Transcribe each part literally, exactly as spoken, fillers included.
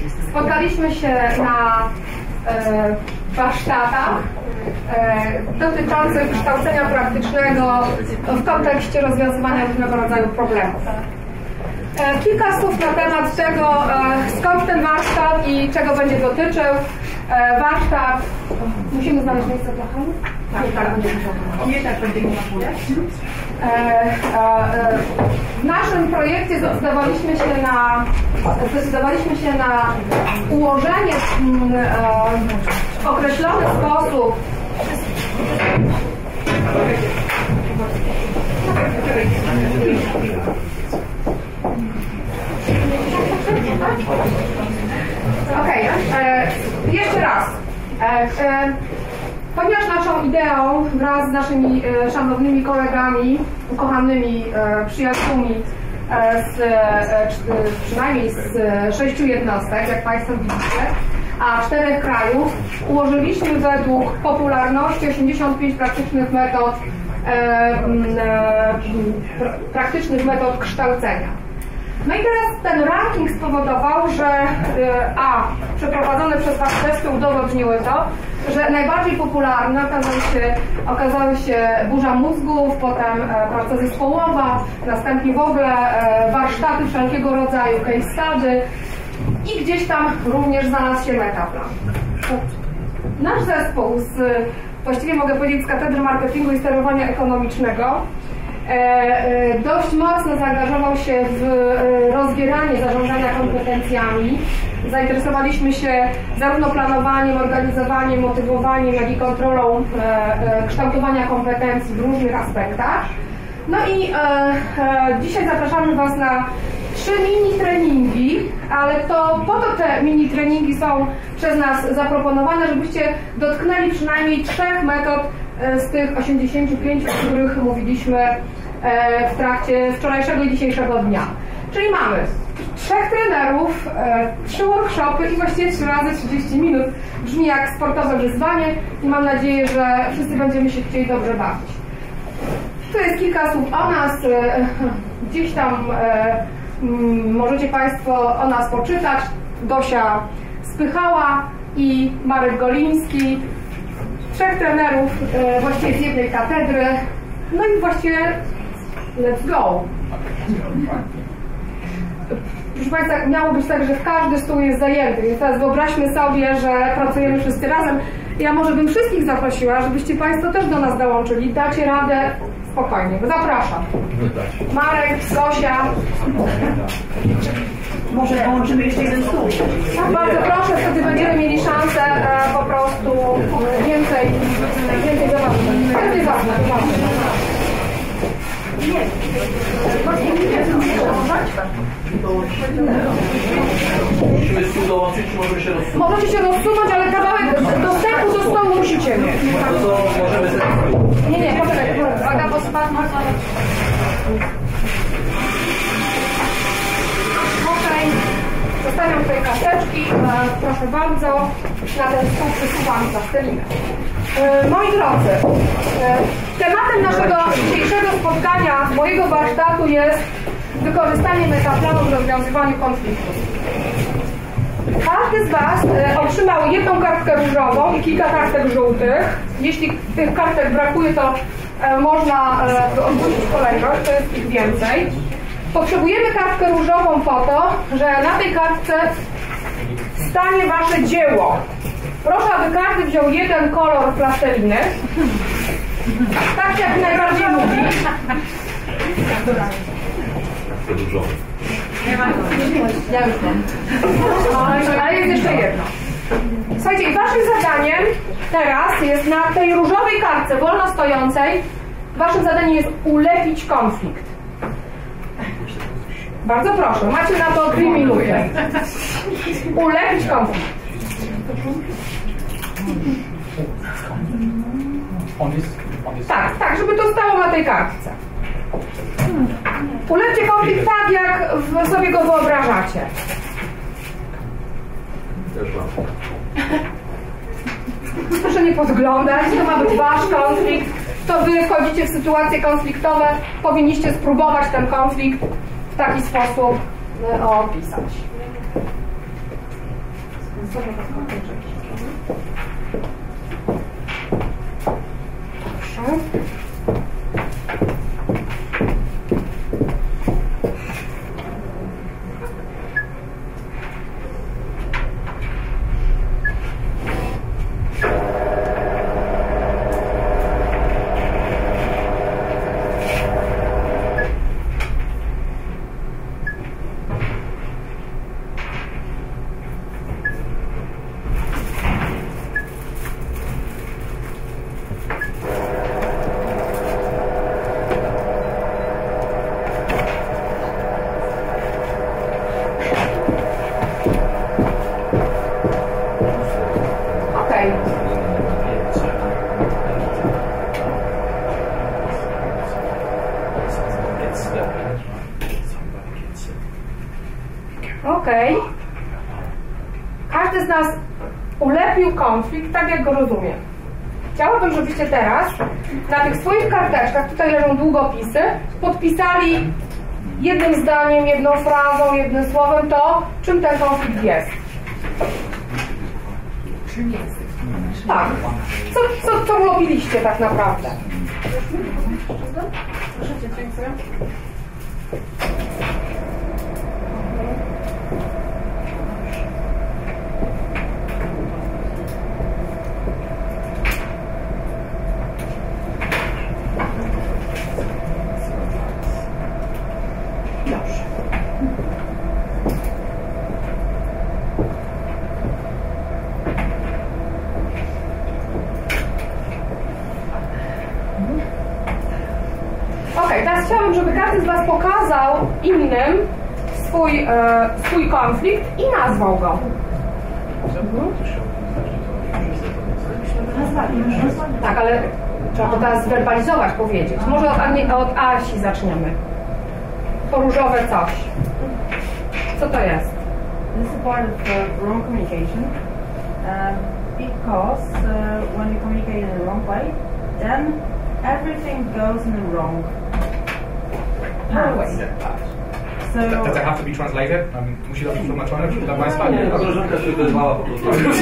spotkaliśmy się na e, warsztatach e, dotyczących kształcenia praktycznego w kontekście rozwiązywania różnego rodzaju problemów. E, kilka słów na temat tego, e, skąd ten warsztat i czego będzie dotyczył. E, warsztat... Musimy znaleźć miejsce dla Hanu? Tak, tak, nie tak będzie W naszym projekcie zdecydowaliśmy się na, zdecydowaliśmy się na ułożenie w określony sposób Okej, okay, jeszcze raz. Ponieważ naszą ideą wraz z naszymi e, szanownymi kolegami, ukochanymi e, przyjaciółmi e, z, e, przynajmniej z e, sześciu jednostek, jak Państwo widzicie, a czterech krajów, ułożyliśmy według popularności osiemdziesiąt pięć praktycznych metod, e, e, praktycznych metod kształcenia. No i teraz ten ranking spowodował, że a, przeprowadzone przez Was testy udowodniły to, że najbardziej popularne okazały się, okazały się burza mózgów, potem praca zespołowa, następnie w ogóle warsztaty wszelkiego rodzaju, case study i gdzieś tam również znalazł się metaplan. Nasz zespół, z, właściwie mogę powiedzieć z Katedry Marketingu i Sterowania Ekonomicznego, dość mocno zaangażował się w rozbieranie zarządzania kompetencjami. Zainteresowaliśmy się zarówno planowaniem, organizowaniem, motywowaniem, jak i kontrolą kształtowania kompetencji w różnych aspektach. No i dzisiaj zapraszamy Was na trzy mini treningi, ale to po to te mini treningi są przez nas zaproponowane, żebyście dotknęli przynajmniej trzech metod z tych osiemdziesięciu pięciu, o których mówiliśmy w trakcie wczorajszego i dzisiejszego dnia. Czyli mamy trzech trenerów, trzy workshopy i właściwie trzy razy trzydzieści minut. Brzmi jak sportowe wyzwanie i mam nadzieję, że wszyscy będziemy się chcieli dobrze bawić. Tu jest kilka słów o nas. Gdzieś tam możecie Państwo o nas poczytać. Gosia Spychała i Marek Goliński. Trzech trenerów właściwie z jednej katedry. No i właściwie let's go. Proszę Państwa, miało być tak, że każdy stół jest zajęty, więc teraz wyobraźmy sobie, że pracujemy wszyscy razem. Ja może bym wszystkich zaprosiła, żebyście Państwo też do nas dołączyli. Dacie radę spokojnie. Zapraszam. Marek, Gosia. Może połączymy jeszcze jeden stół. Tak, bardzo proszę, wtedy będziemy mieli szansę e, po prostu więcej, więcej zobaczyć. Więcej zobaczyć. Nie. Musimy stół dołączyć, czy możemy się rozsunąć? Możecie się rozsunąć, ale kawałek dostępu do stołu musicie mieć. No to możemy sobie... Nie, nie, poczekaj. Uwaga, bo spadł. Okej. Zostawiam tutaj karteczki. Proszę bardzo. Na ten stół przysuwam za stelinę. Moi drodzy, tematem naszego dzisiejszego spotkania, mojego warsztatu jest wykorzystanie metaplanu w rozwiązywaniu konfliktów. Każdy z Was otrzymał jedną kartkę różową i kilka kartek żółtych. Jeśli tych kartek brakuje, to można odwrócić kolejność, to jest ich więcej. Potrzebujemy kartkę różową po to, że na tej kartce stanie Wasze dzieło. Proszę, aby każdy wziął jeden kolor plasteliny. Tak jak najbardziej lubi. Ja już mam. Ale jest jeszcze jedno. Słuchajcie, i Waszym zadaniem teraz jest na tej różowej kartce wolno stojącej, Waszym zadaniem jest ulepić konflikt. Bardzo proszę, macie na to dwie minuty. Ulepić konflikt. Tak, tak, żeby to stało na tej kartce. Ulepcie konflikt tak, jak sobie go wyobrażacie. Proszę nie podglądać, to ma być Wasz konflikt. To Wy wchodzicie w sytuacje konfliktowe, powinniście spróbować ten konflikt w taki sposób opisać. sobie to skończyć. Proszę. Okej. Okay. Każdy z nas ulepił konflikt tak, jak go rozumie. Chciałabym, żebyście teraz na tych swoich karteczkach, tutaj leżą długopisy, podpisali jednym zdaniem, jedną frazą, jednym słowem to, czym ten konflikt jest. Czym jest? Tak. Co, co, co robiliście tak naprawdę? Proszę cię, dziękuję. Teraz chciałabym, żeby każdy z Was pokazał innym swój, e, swój konflikt i nazwał go. Mhm. Tak, ale trzeba to teraz zwerbalizować, powiedzieć. Może od, od Asi zaczniemy. To różowe coś. Co to jest? This is part of uh, wrong communication uh, because uh, when you communicate in the wrong way, then everything goes in the wrong. So, does it have to be translated? Um, musi to być tłumaczone dla Państwa? Nie, koleżanka się wezwała po prostu. We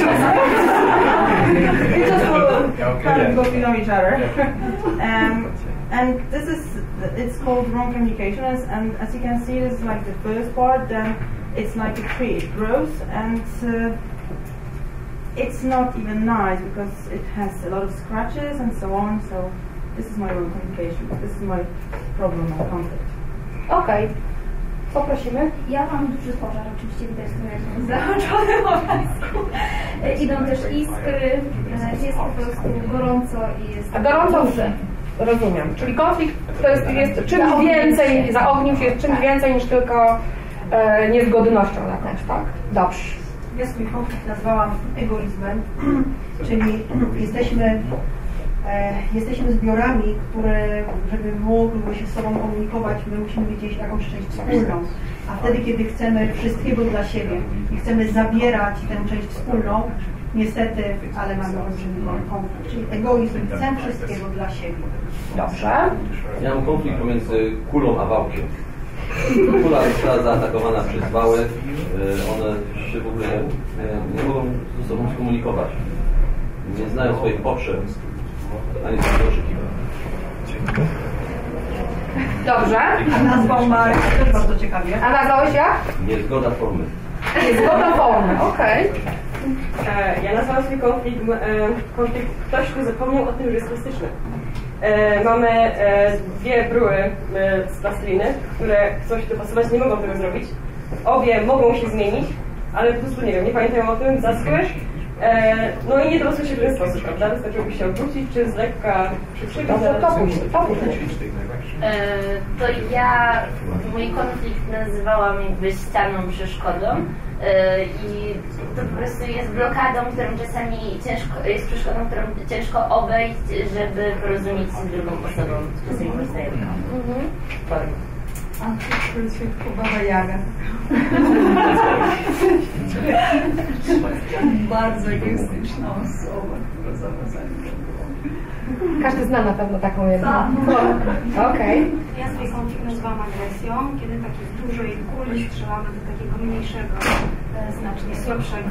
just kind of go below each other. um, and this is, it's called wrong communication, as, and as you can see, this is like the first part, then it's like a tree, it grows, and uh, it's not even nice because it has a lot of scratches and so on, so this is my wrong communication, this is my problem, my conflict. Okej. Okay. Poprosimy. Ja mam duży pożar, oczywiście widać to na załączonym obrazku. Idą też iskry, jest po prostu gorąco i jest... A gorąco duże. Rozumiem. Czyli konflikt to jest, jest czymś więcej, zaognił się jest czymś więcej niż tylko e, niezgodnością jakąś, tak? Dobrze. Ja swój konflikt nazwałam egoizmem, czyli jesteśmy E, jesteśmy zbiorami, które, żeby mogły się z sobą komunikować, my musimy mieć jakąś część wspólną. A wtedy, kiedy chcemy wszystkiego dla siebie i chcemy zabierać tę część wspólną, niestety, ale mamy olbrzymi konflikt. Czyli egoizm, chcę wszystkiego dla siebie. Dobrze. Ja mam konflikt pomiędzy kulą a wałkiem. Kula została zaatakowana przez wałek, one się w ogóle nie, nie mogą ze sobą skomunikować. Nie znają swoich potrzeb. A nie są oczekiwań. Dobrze. A nazwał Marek też bardzo ciekawie. A nazwałeś jak? Niezgoda formy. Niezgoda formy, okej. Okay. Ja nazwałam swój konflikt, konflikt ktoś, kto zapomniał o tym, że jest plastyczny. E, mamy e, dwie bryły e, z plasteliny, które chcą się dopasować, nie mogą tego zrobić. Obie mogą się zmienić, ale po prostu nie wiem, nie pamiętają o tym, zaschły. E, no i nie dorosły się w ten sposób, prawda? Wystarczyłoby się obrócić, czy z lekka przykrzywić. To później, to później. E, to ja mój konflikt nazywałam jakby ścianą, przeszkodą e, i to po prostu jest blokadą, którą czasami ciężko, jest przeszkodą, którą ciężko obejść, żeby porozumieć się z drugą osobą. Czasami powstaje taka Antychrystyjska Baba Jaga. Bardzo egoistyczna osoba, która zawazami. Każdy zna na pewno taką jedną. Okej. Okay. Ja swój konflikt nazywam agresją, kiedy takie dużej kuli strzelamy do takiego mniejszego znacznie słabszego.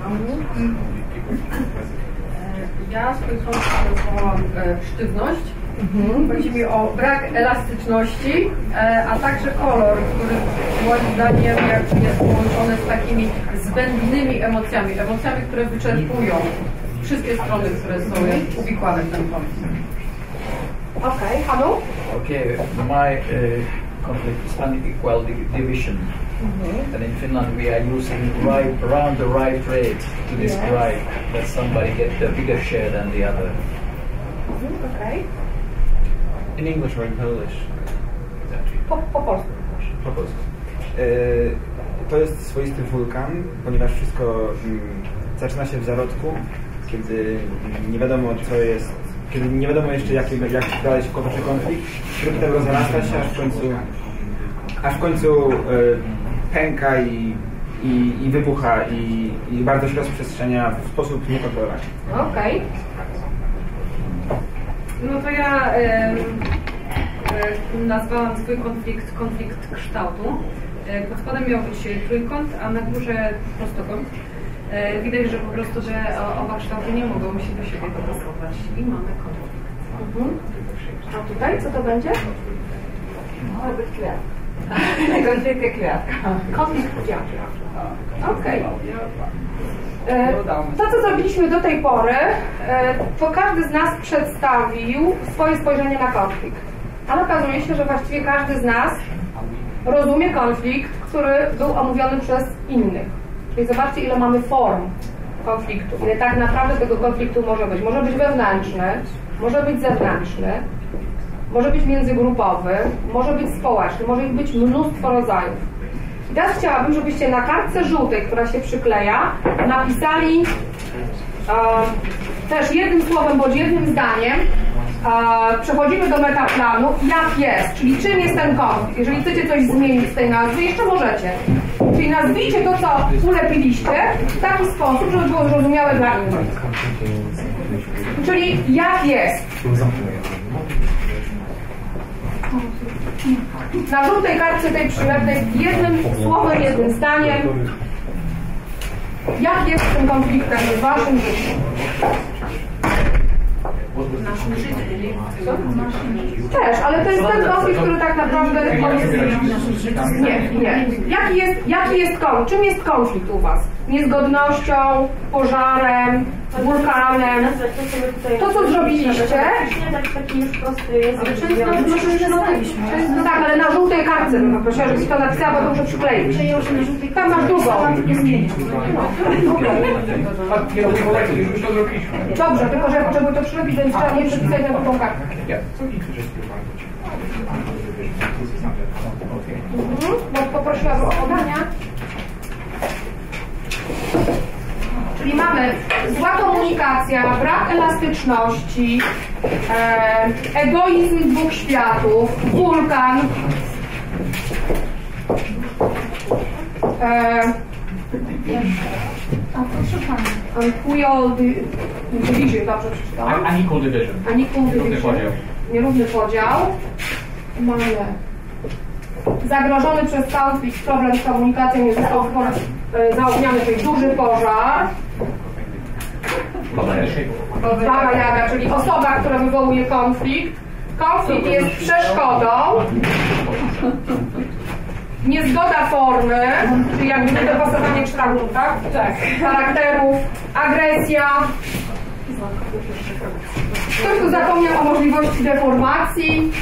Ja swój konflikt nazwałam sztywność. Mhm. Chodzi mi o brak elastyczności, a także kolor, który moim zdaniem jest połączony z takimi zbędnymi emocjami, emocjami, które wyczerpują wszystkie strony, które są uwikłane w ten konflikt. Okej, okay. Hanu? Okay, my uh, conflict is unequal division. Mm-hmm. And in Finland we are using right, around the right rate to describe yes. that somebody gets a bigger share than the other. Mm-hmm. Okay. In English or in Polish? Po, po polsku. Po polsku. E, to jest swoisty wulkan, ponieważ wszystko mm, zaczyna się w zarodku, kiedy nie wiadomo co jest, kiedy nie wiadomo jeszcze jak, jak dalej się potoczy konflikt, który potem rozrasta się, aż w końcu, aż w końcu e, pęka i, i, i wybucha i, i bardzo się rozprzestrzenia w sposób niekontrolowany. Okej. Okay. No to ja e, e, nazwałam swój konflikt konflikt kształtu. E, pod spodem miał być trójkąt, a na górze prostokąt. E, widać, że po prostu, że oba kształty nie mogą się do siebie dopasować i mamy konflikt. Mhm. A tutaj co to będzie? Może być kwiat. Konflikt kwiatka. Konflikt kwiatka. Okej. To, co zrobiliśmy do tej pory, to każdy z nas przedstawił swoje spojrzenie na konflikt. Ale okazuje się, że właściwie każdy z nas rozumie konflikt, który był omówiony przez innych. Czyli zobaczcie, ile mamy form konfliktu. Ile tak naprawdę tego konfliktu może być. Może być wewnętrzny, może być zewnętrzny, może być międzygrupowy, może być społeczny, może ich być mnóstwo rodzajów. I teraz chciałabym, żebyście na kartce żółtej, która się przykleja, napisali e, też jednym słowem bądź jednym zdaniem. E, przechodzimy do metaplanu, jak jest, czyli czym jest ten konflikt. Jeżeli chcecie coś zmienić z tej nazwy, jeszcze możecie. Czyli nazwijcie to, co ulepiliście, w taki sposób, żeby było zrozumiałe dla innych. Czyli jak jest. Na żółtej kartce tej przylepnej jednym słowem, jednym zdaniem, jak jest z tym konfliktem w waszym życiu? W naszym życiu. Też, ale to jest ten konflikt, który tak naprawdę nie, nie. Jaki jest, jaki jest konflikt? Czym jest konflikt u was? Niezgodnością, pożarem, wulkanem. To, co zrobiliście. Taki już prosty jest. Tak, ale na żółtej kartce bym poprosiła, żebyś to napisała, bo to muszę przykleić. Tam masz drugą. Dobrze, tylko że ja potrzebuję to przylepić, więc trzeba nie przepisać na drugą kartę. Mhm, bo poprosiłabym o podania. Czyli mamy zła komunikacja, brak elastyczności, e, egoizm dwóch światów, wulkan, e, a proszę Pani, unequal division, dobrze przeczytałam? Unequal division. Unequal division. Nierówny podział. Mamy zagrożony przez konflikt problem z komunikacją nie został zaogniony, czyli duży pożar. Baba Jaga, czyli osoba, która wywołuje konflikt. Konflikt jest przeszkodą. Niezgoda formy, czyli jakby niedopasowanie kształtów, tak? Tak. Charakterów, agresja. Ktoś tu zapomniał o możliwości deformacji.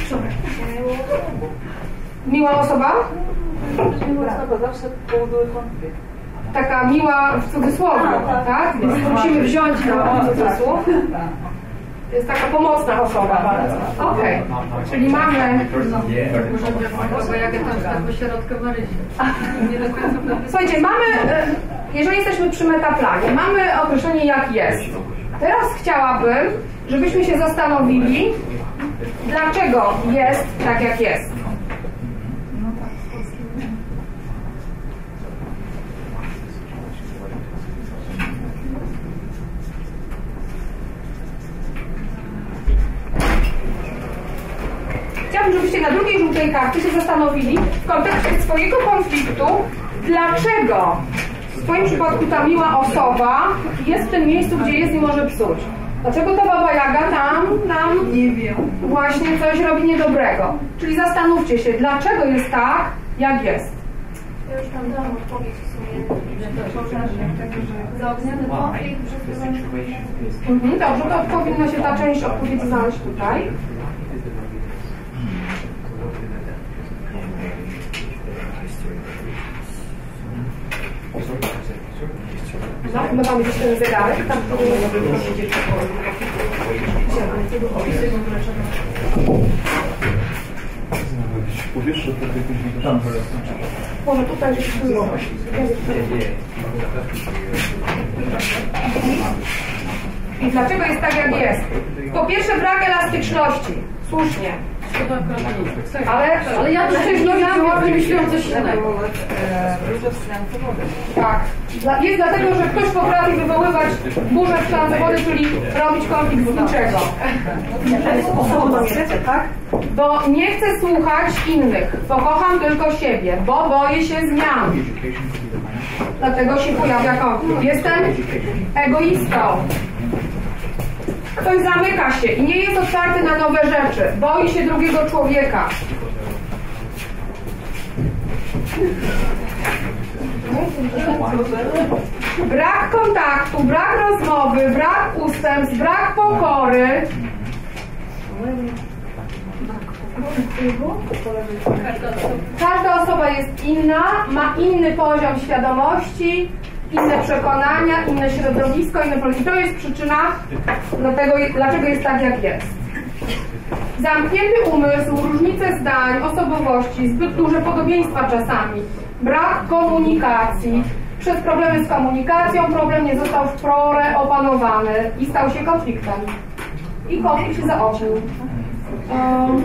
Miła osoba? Miła osoba zawsze powoduje konflikt. Taka miła w cudzysłowie, tak? Więc musimy wziąć na cudzysłów. To jest taka pomocna osoba bardzo. Okej, okay. Czyli mamy... Bo jak tam tak pośrodkę Marysi. Słuchajcie, mamy... Jeżeli jesteśmy przy metaplanie, mamy określenie jak jest. Teraz chciałabym, żebyśmy się zastanowili, dlaczego jest tak jak jest. Chciałabym, żebyście na drugiej żółtej karty się zastanowili w kontekście swojego konfliktu, dlaczego twoim przypadku ta miła osoba jest w tym miejscu, gdzie jest i może psuć. Dlaczego ta Baba Jaga tam nam nie wiem. Właśnie coś robi niedobrego? Czyli zastanówcie się, dlaczego jest tak, jak jest. Ja już tam dałam odpowiedź w sumie, że to pożarze, że zaogniony konflikt przez mhm, dobrze, to powinna się ta część odpowiedzi znaleźć tutaj. No, my mamy gdzieś ten zegarek, tam powiesz, że to jakoś tam może tutaj gdzieś tu I dlaczego jest tak, jak jest? Po pierwsze, brak elastyczności. Słusznie. Ale, ale ja też nie miałam, nie myślałam coś innego. Tak. Jest dlatego, że ktoś potrafi wywoływać burzę w szklance wody, czyli robić konflikt z niczego. Tak? Bo nie chcę słuchać innych, bo kocham tylko siebie, bo boję się zmian. Dlatego się pojawia konflikt. Jestem egoistą. Ktoś zamyka się i nie jest otwarty na nowe rzeczy. Boi się drugiego człowieka. Brak kontaktu, brak rozmowy, brak ustępstw, brak pokory. Każda osoba jest inna, ma inny poziom świadomości, inne przekonania, inne środowisko, inne polityki. To jest przyczyna do tego, dlaczego jest tak, jak jest. Zamknięty umysł, różnice zdań, osobowości, zbyt duże podobieństwa czasami, brak komunikacji. Przez problemy z komunikacją problem nie został w porę opanowany i stał się konfliktem. I konflikt się zaoczył. Um,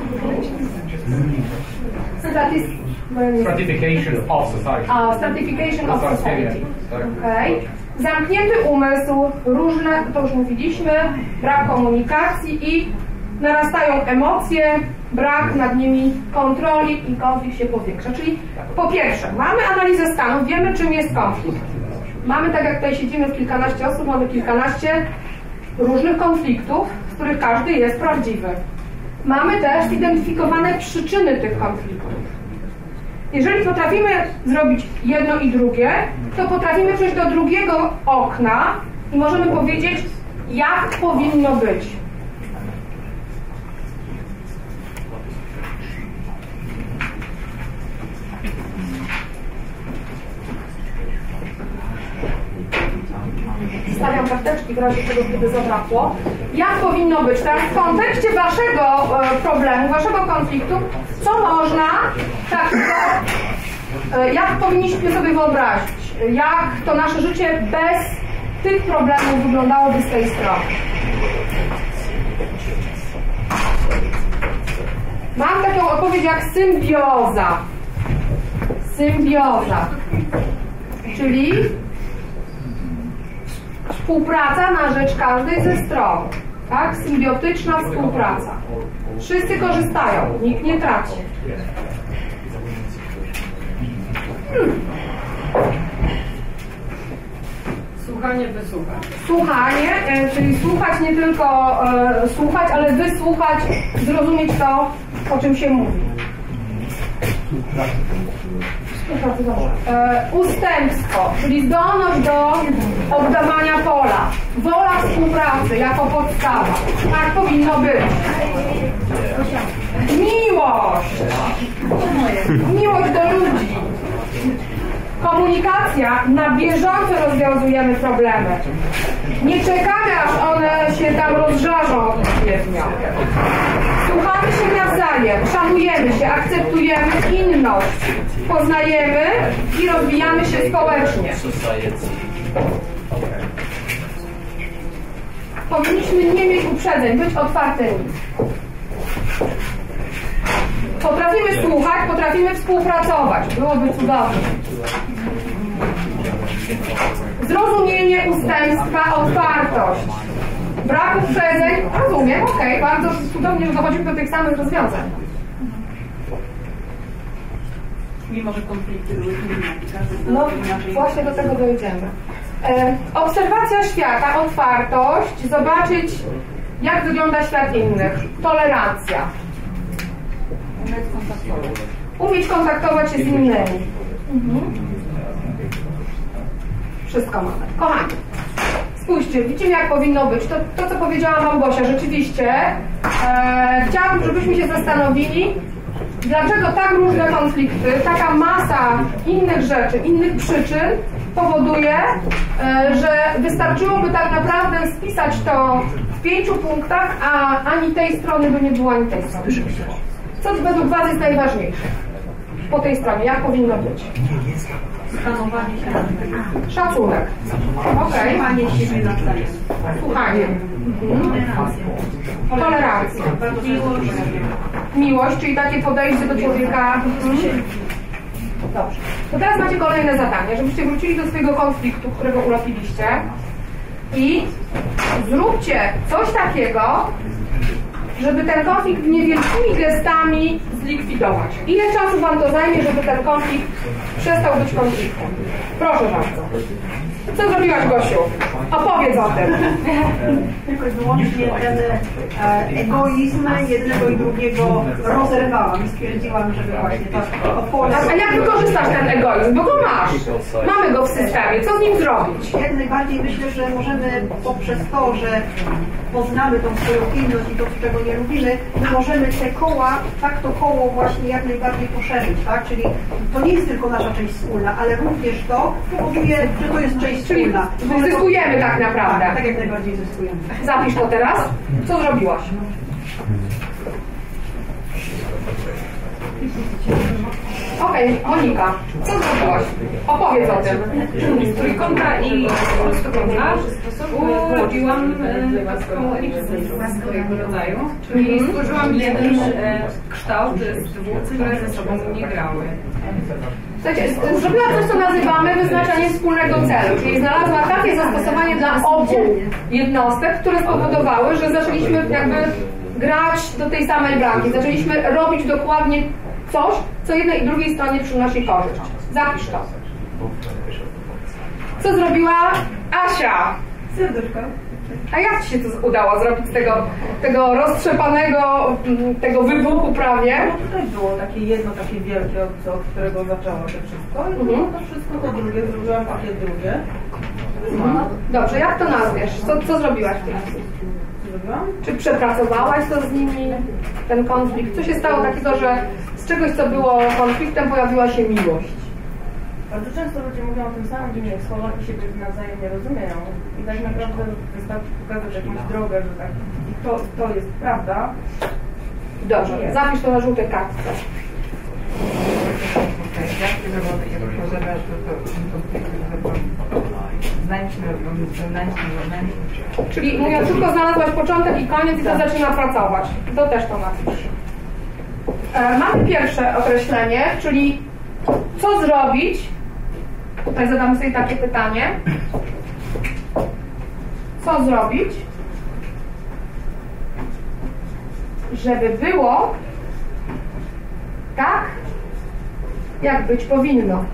Stratification of society. A, stratification of society. Okay. Zamknięty umysł, różne, to już mówiliśmy, brak komunikacji i narastają emocje, brak nad nimi kontroli i konflikt się powiększa. Czyli po pierwsze, mamy analizę stanów, wiemy, czym jest konflikt. Mamy, tak jak tutaj siedzimy w kilkanaście osób, mamy kilkanaście różnych konfliktów, z których każdy jest prawdziwy. Mamy też zidentyfikowane przyczyny tych konfliktów. Jeżeli potrafimy zrobić jedno i drugie, to potrafimy przejść do drugiego okna i możemy powiedzieć, jak powinno być. Stawiam karteczki w razie czego, gdyby zabrakło. Jak powinno być? Teraz w kontekście waszego e, problemu, waszego konfliktu, co można takiego, e, jak powinniśmy sobie wyobrazić, jak to nasze życie bez tych problemów wyglądałoby z tej strony. Mam taką odpowiedź jak symbioza. Symbioza. Czyli współpraca na rzecz każdej ze stron. Tak? Symbiotyczna współpraca. Wszyscy korzystają, nikt nie traci. Hmm. Słuchanie, wysłuchać. Słuchanie, e, czyli słuchać nie tylko e, słuchać, ale wysłuchać, zrozumieć to, o czym się mówi. E, ustępstwo, czyli zdolność do oddawania pola. Wola współpracy jako podstawa. Tak powinno być. Miłość. Miłość do ludzi. Komunikacja, na bieżąco rozwiązujemy problemy. Nie czekamy, aż one się tam rozżarzą odpowiednio. Słuchamy się nawzajem, szanujemy się, akceptujemy inność, poznajemy i rozwijamy się społecznie. Powinniśmy nie mieć uprzedzeń, być otwartymi. Potrafimy słuchać, potrafimy współpracować. Byłoby cudownie. Zrozumienie, ustępstwa, otwartość. Brak uprzedzeń, rozumiem, okej, okay, bardzo cudownie, że dochodzimy do tych samych rozwiązań. mimo że konflikty były inne. No właśnie do tego dojdziemy. E, obserwacja świata, otwartość, zobaczyć jak wygląda świat innych, tolerancja. Umieć kontaktować się z innymi. Mhm. Wszystko mamy. Kochani, spójrzcie, widzimy jak powinno być. To, to co powiedziała Małgosia, rzeczywiście e, chciałabym, żebyśmy się zastanowili, dlaczego tak różne konflikty, taka masa innych rzeczy, innych przyczyn powoduje, e, że wystarczyłoby tak naprawdę spisać to w pięciu punktach, a ani tej strony by nie było, ani tej strony. Co według Was jest najważniejsze? Po tej stronie, jak powinno być? Szanowanie się. Szacunek. Okej. Słuchanie siebie nawzajem. Słuchanie. Mhm. Tolerancja. Miłość. Miłość, czyli takie podejście do człowieka. Mhm. Dobrze. To teraz macie kolejne zadanie, żebyście wrócili do swojego konfliktu, którego ulopiliście i zróbcie coś takiego, żeby ten konflikt niewielkimi gestami zlikwidować. Ile czasu Wam to zajmie, żeby ten konflikt przestał być konfliktem? Proszę bardzo. Co zrobiłaś, Gosiu? Opowiedz o tym. Tylko i wyłącznie ten e, egoizm jednego i drugiego rozerwałam i stwierdziłam, żeby właśnie tak opole... A jak wykorzystasz ten egoizm? Bo go masz. Mamy go w systemie. Co z nim zrobić? Jak najbardziej myślę, że możemy poprzez to, że poznamy tą swoją inność i to, czego nie lubimy, my możemy te koła, tak to koło właśnie jak najbardziej poszerzyć, tak? Czyli to nie jest tylko nasza część wspólna, ale również to powoduje, że to jest część Czyli wspólna. zyskujemy tak naprawdę. Tak, tak jak najbardziej zyskujemy. Zapisz to teraz. Co zrobiłaś? Okej, okay, Monika, co zrobiłaś? Opowiedz o tym. Z trójkąta i prostokąta urodziłam taką elipsę swojego rodzaju, czyli stworzyłam jeden kształt z dwóch, które ze sobą nie grały. Słuchajcie, zrobiła coś, co nazywamy wyznaczeniem wspólnego celu, czyli znalazła takie zastosowanie dla obu jednostek, które spowodowały, że zaczęliśmy jakby grać do tej samej bramki, zaczęliśmy robić dokładnie coś, co jednej i drugiej stronie przynosi korzyść. Zapisz to. Co zrobiła Asia? Serduszko. A jak Ci się to udało zrobić z tego, tego roztrzepanego, tego wybuchu prawie? No tutaj było takie jedno, takie wielkie, od, od którego zaczęło to wszystko. I Mhm. to wszystko to drugie, zrobiłam takie drugie. No. Dobrze, jak to nazwiesz? Co, co zrobiłaś w tej chwili? Czy przepracowałaś to z nimi, ten konflikt? Co się stało takiego, że z czegoś, co było konfliktem, pojawiła się miłość? Bardzo często ludzie mówią o tym samym, że nie słowa i siebie nawzajem nie rozumieją. I tak naprawdę wystarczy pokazać jakąś drogę, że tak, i to, to jest prawda. Dobrze, zapisz to na żółtej kartce. Czyli mówiąc, tylko znalazłaś początek i koniec i to zaczyna pracować. To też to napisz. E, mamy pierwsze określenie, czyli co zrobić? Tutaj zadamy sobie takie pytanie. Co zrobić, żeby było tak, jak być powinno?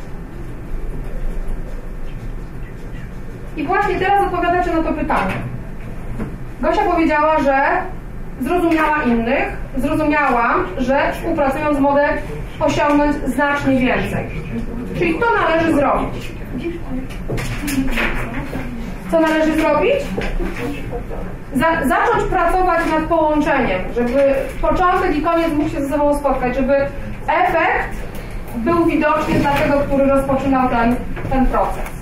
I właśnie teraz odpowiadacie na to pytanie. Gosia powiedziała, że zrozumiała innych, zrozumiałam, że współpracując mogę osiągnąć znacznie więcej. Czyli to należy zrobić. Co należy zrobić? Za, zacząć pracować nad połączeniem, żeby początek i koniec mógł się ze sobą spotkać, żeby efekt był widoczny dla tego, który rozpoczynał ten, ten proces.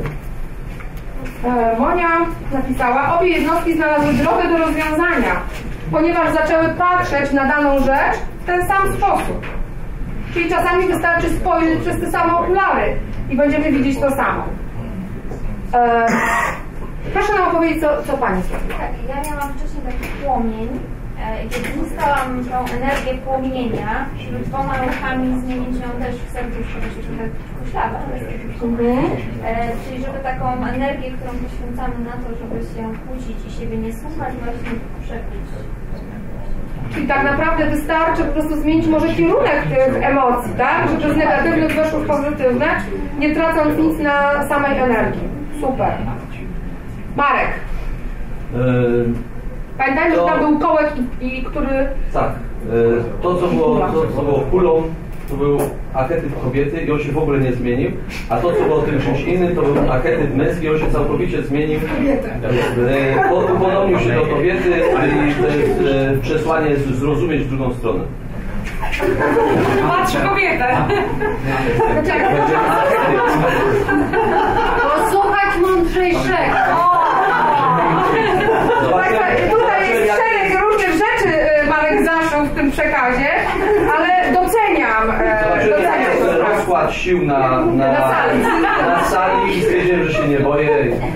E, Monia napisała, obie jednostki znalazły drogę do rozwiązania, ponieważ zaczęły patrzeć na daną rzecz w ten sam sposób. Czyli czasami wystarczy spojrzeć przez te same okulary i będziemy widzieć to samo. E, proszę nam opowiedzieć, co, co Pani zrobiła. Tak, ja miałam wcześniej taki płomień, e, kiedy uzyskałam tą energię płomienia, żeby dwoma ruchami zmienić ją też w serduszko, to się trochę koślawa, Mhm. e, czyli żeby taką energię, którą poświęcamy na to, żeby się kłócić i siebie nie słuchać, właśnie przekuć. Czyli tak naprawdę wystarczy po prostu zmienić może kierunek tych emocji, tak? Żeby z negatywnych weszło w pozytywne, nie tracąc nic na samej energii. Super. Marek. Yy, Pamiętajmy, to, że tam był kołek i, i który... Tak. Yy, to, co było, to, co było kulą, to był archetyp kobiety i on się w ogóle nie zmienił, a to, co było tym czymś innym, to był archetyp męski i on się całkowicie zmienił. Yy, Podobnił się do kobiety i to jest yy, przesłanie zrozumieć w drugą stronę. Patrz kobietę! Posłuchać mądrzejszego. Tutaj jest szereg różnych rzeczy Marek zaszył w tym przekazie, ale doceniam. doceniam rozkład sił na, na, na sali. na sali i stwierdziłem, że się nie boję.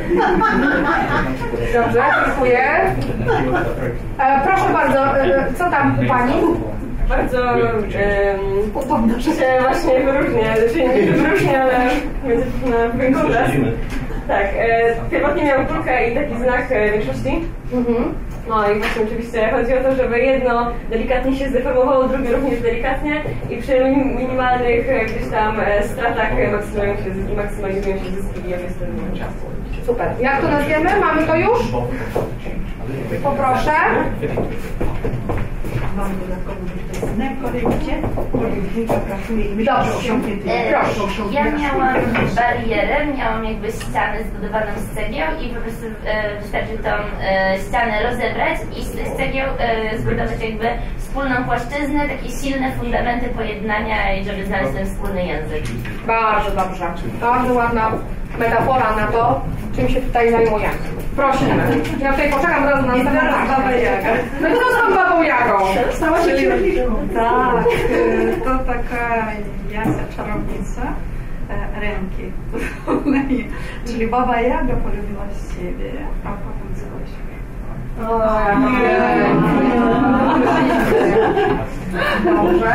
Dobrze, dziękuję. E, proszę bardzo, e, co tam u Pani? Bardzo um, się właśnie wyróżnia, znaczy nie wyróżnia, ale będzie na kontrast. Tak, e, pierwotnie miałam kulkę i taki znak e, większości. Mhm. No i właśnie oczywiście chodzi o to, żeby jedno delikatnie się zdeformowało, drugie również delikatnie i przy minimalnych e, gdzieś tam e, stratach e, maksymalizują się, maksymalizują się zyski i obie strony czasu. Super. Jak to nazwiemy? Mamy to już? Poproszę. Mamy dodatkowo tutaj znak w korekcie, który dwójka pracuje i myślę, że osiągnięty. Proszę. Ja miałam barierę, miałam jakby ścianę zbudowaną z cegieł i po prostu e, wystarczy tą e, ścianę rozebrać i z tych cegieł e, zbudować jakby wspólną płaszczyznę, takie silne fundamenty pojednania i żeby znaleźć ten wspólny język. Bardzo dobrze. Bardzo ładna metafora na to, czym się tutaj zajmujemy. Prosimy. Ja tutaj poczekam zaraz na następną Babę Jagę. No i co z tą Babą Jagą? Stała się księżniczką. Tak, to taka Jasia czarownica ręki. Czyli Baba Jaga polubiła siebie, a potem coś. Dobrze.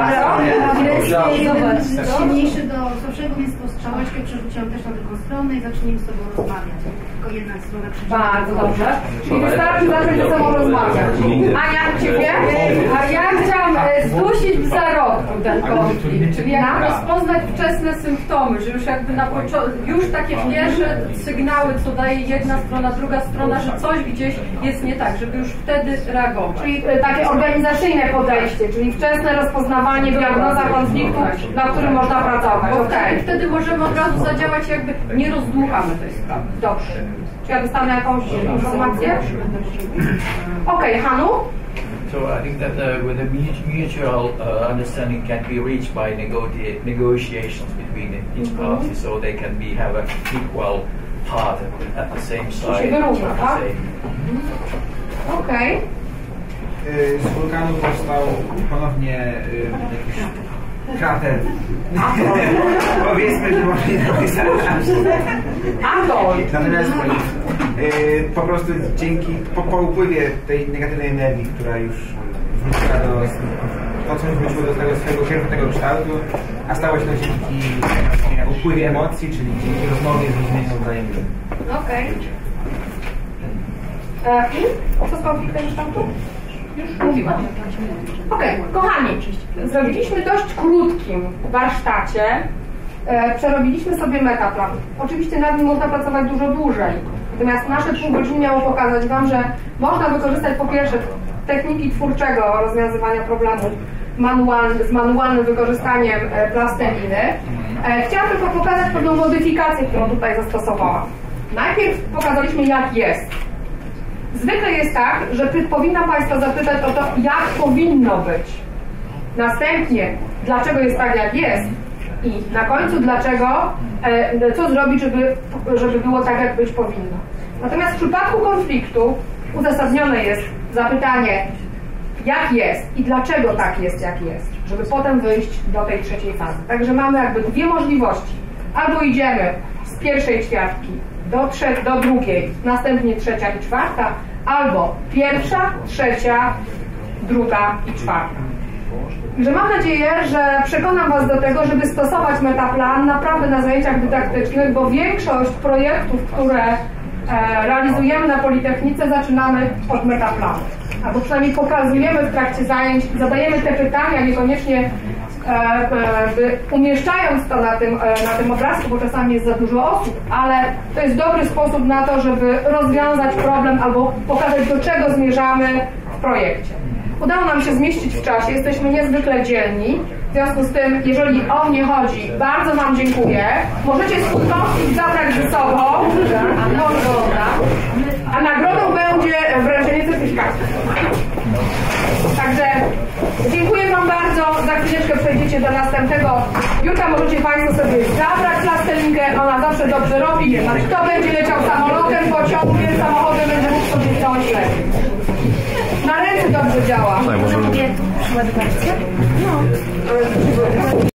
Jest silniejszy do słabszego, więc tą strzałeczkę przerzuciłam też na drugą stronę i zacznijmy z sobą rozmawiać. Tylko jedna strona przeciwna. Bardzo dobrze. Czyli wystarczy zacząć ze sobą rozmawiać. Ania, Ciebie? A ja chciałam e, zgłosić w zarodku ten konflikt, czyli jak rozpoznać wczesne symptomy, że już jakby na początku, już takie pierwsze sygnały, co daje jedna strona, druga strona, że coś gdzieś jest nie tak, żeby już wtedy reagować. Czyli takie organizacyjne podejście, czyli wczesne rozpoznawanie, diagnoza konfliktu, nad którym można pracować. Bo okay. wtedy możemy od razu zadziałać, jakby nie rozdmuchamy tej sprawy. Dobrze. Czy ja dostanę jakąś informację? Okej, okay, Hanu? So I think that uh, with a mutual uh, understanding can be reached by negotiate, negotiations between each mm-hmm. party, so they can be have an equal part at the same side. Wyrówna, tak? Okej. Okay. Z wulkanu powstał ponownie y, jakiś krater. Powiedzmy, że może nie napisać. Atol! Natomiast y, po prostu dzięki, po, po upływie tej negatywnej energii, która już wróciła do, to co już wróciło do tego swojego pierwotnego kształtu, a stało się to dzięki upływie emocji, czyli dzięki rozmowie z ludźmi wzajemnymi. Okej. Okay. I co z konfliktem kształtu? Już mówiłam. Okej, okay, kochani, zrobiliśmy dość krótkim warsztacie, e, przerobiliśmy sobie metaplan. Oczywiście nad nim można pracować dużo dłużej, natomiast nasze pół godziny miało pokazać Wam, że można wykorzystać po pierwsze techniki twórczego rozwiązywania problemów manualny, z manualnym wykorzystaniem e, plasteliny. E, chciałam tylko pokazać pewną modyfikację, którą tutaj zastosowałam. Najpierw pokazaliśmy, jak jest. Zwykle jest tak, że powinna Państwa zapytać o to, jak powinno być. Następnie, dlaczego jest tak, jak jest. I na końcu, dlaczego, e, co zrobić, żeby, żeby było tak, jak być powinno. Natomiast w przypadku konfliktu uzasadnione jest zapytanie, jak jest i dlaczego tak jest, jak jest, żeby potem wyjść do tej trzeciej fazy. Także mamy jakby dwie możliwości. Albo idziemy z pierwszej ćwiartki do, trze- do drugiej, następnie trzecia i czwarta, albo pierwsza, trzecia, druga i czwarta. Także mam nadzieję, że przekonam Was do tego, żeby stosować metaplan naprawdę na zajęciach dydaktycznych, bo większość projektów, które e, realizujemy na Politechnice, zaczynamy od metaplanu. Albo przynajmniej pokazujemy w trakcie zajęć, zadajemy te pytania, niekoniecznie e, e, umieszczając to na tym, e, na tym obrazku, bo czasami jest za dużo osób, ale to jest dobry sposób na to, żeby rozwiązać problem albo pokazać, do czego zmierzamy w projekcie. Udało nam się zmieścić w czasie, jesteśmy niezwykle dzielni. W związku z tym, jeżeli o mnie chodzi, bardzo Wam dziękuję. Możecie skutkowniki zabrać ze sobą, a nagrodą będzie wręczenie certyfikatu. Także dziękuję Wam bardzo. Za chwileczkę przejdziecie do następnego. Jutra możecie Państwo sobie zabrać plastelinkę, ona zawsze dobrze robi. Kto będzie leciał samolotem, pociągiem, samochodem, będzie mógł sobie wziąć lepiej. Na ręce dobrze działa. Tak, możemy... Przyładować? No.